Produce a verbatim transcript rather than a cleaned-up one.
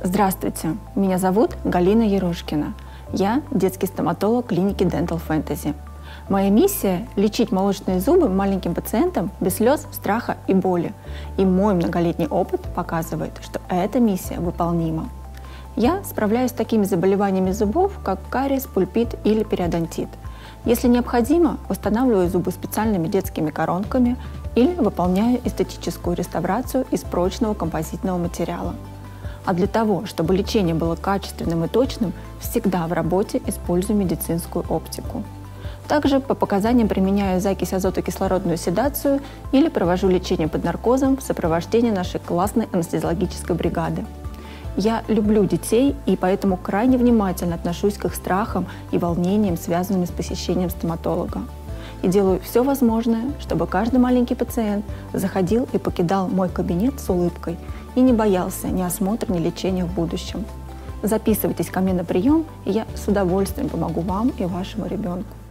Здравствуйте, меня зовут Галина Ерошкина. Я детский стоматолог клиники Dental Fantasy. Моя миссия – лечить молочные зубы маленьким пациентам без слез, страха и боли. И мой многолетний опыт показывает, что эта миссия выполнима. Я справляюсь с такими заболеваниями зубов, как кариес, пульпит или периодонтит. Если необходимо, устанавливаю зубы специальными детскими коронками или выполняю эстетическую реставрацию из прочного композитного материала. А для того, чтобы лечение было качественным и точным, всегда в работе использую медицинскую оптику. Также по показаниям применяю закись азотокислородную седацию или провожу лечение под наркозом в сопровождении нашей классной анестезиологической бригады. Я люблю детей и поэтому крайне внимательно отношусь к их страхам и волнениям, связанным с посещением стоматолога. И делаю все возможное, чтобы каждый маленький пациент заходил и покидал мой кабинет с улыбкой и не боялся ни осмотра, ни лечения в будущем. Записывайтесь ко мне на прием, и я с удовольствием помогу вам и вашему ребенку.